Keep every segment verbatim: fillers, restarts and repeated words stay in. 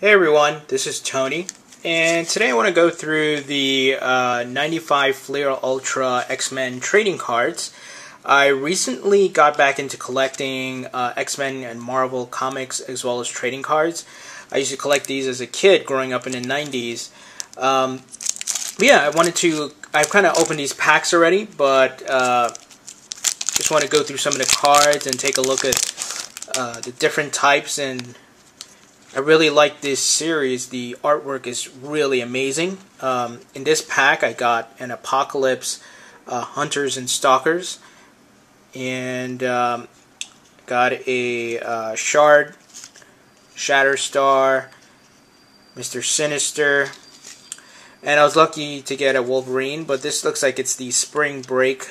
Hey everyone, this is Tony, and today I want to go through the uh, ninety-five Fleer Ultra X-Men trading cards. I recently got back into collecting uh, X-Men and Marvel comics as well as trading cards. I used to collect these as a kid growing up in the nineties. Um, but yeah, I wanted to, I've kind of opened these packs already, but uh, just want to go through some of the cards and take a look at uh, the different types. And I really like this series. The artwork is really amazing. Um, in this pack I got an Apocalypse, uh, Hunters and Stalkers, and um, got a uh, Shard, Shatterstar, Mister Sinister, and I was lucky to get a Wolverine, but this looks like it's the Spring Break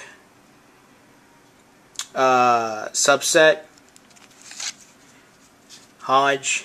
uh, subset. Hodge,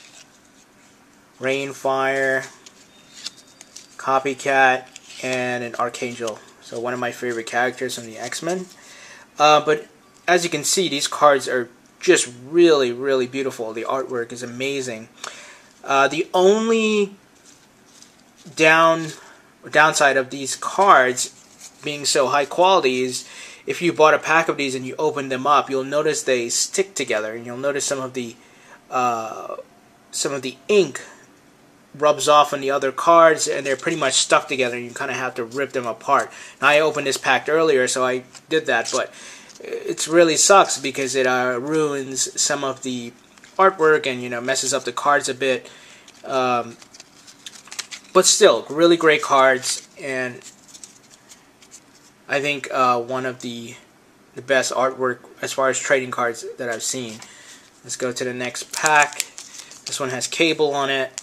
Rainfire, Copycat, and an Archangel. So one of my favorite characters from the X-Men. Uh, but as you can see, these cards are just really, really beautiful. The artwork is amazing. Uh, the only down downside of these cards being so high quality is if you bought a pack of these and you open them up, you'll notice they stick together, and you'll notice some of the uh, some of the ink rubs off on the other cards, and they're pretty much stuck together, and you kind of have to rip them apart. Now, I opened this pack earlier, so I did that, but it really sucks because it uh, ruins some of the artwork and, you know, messes up the cards a bit. Um, but still, really great cards, and I think uh, one of the the best artwork as far as trading cards that I've seen. Let's go to the next pack. This one has Cable on it.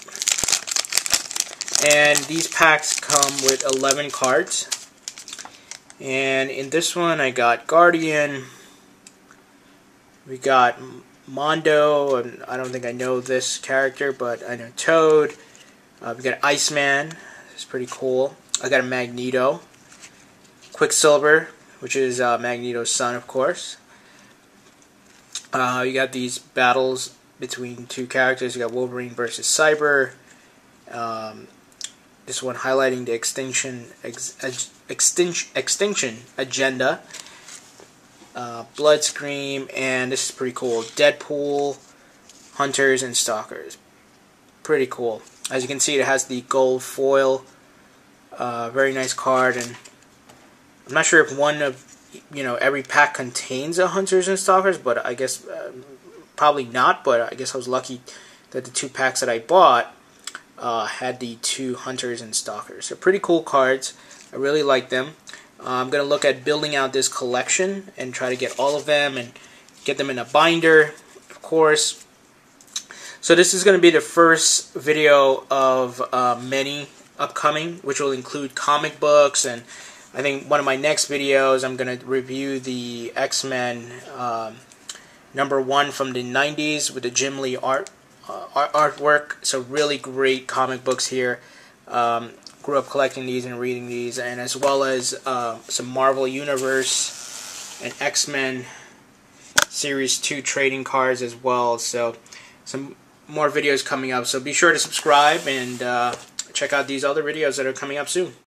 And these packs come with eleven cards. And in this one I got Guardian. We got Mondo, and I don't think I know this character, but I know Toad. Uh, we got Iceman. It's pretty cool. I got a Magneto. Quicksilver, which is uh, Magneto's son, of course. Uh, you got these battles between two characters. You got Wolverine versus Cyber. Um, this one highlighting the extinction ex, ex, extinction extinction agenda. Uh, Bloodscream, and this is pretty cool. Deadpool, Hunters and Stalkers. Pretty cool. As you can see, it has the gold foil. Uh, very nice card, and I'm not sure if one of you know every pack contains a Hunters and Stalkers, but I guess uh, probably not. But I guess I was lucky that the two packs that I bought uh, had the two Hunters and Stalkers. So pretty cool cards. I really like them. Uh, I'm gonna look at building out this collection and try to get all of them and get them in a binder, of course. So this is gonna be the first video of uh, many upcoming, which will include comic books, and I think one of my next videos I'm going to review the X-Men um, number one from the nineties with the Jim Lee art, uh, art artwork. So really great comic books here. Um, grew up collecting these and reading these, and as well as uh, some Marvel Universe and X-Men Series two trading cards as well. So some more videos coming up. So be sure to subscribe and uh, check out these other videos that are coming up soon.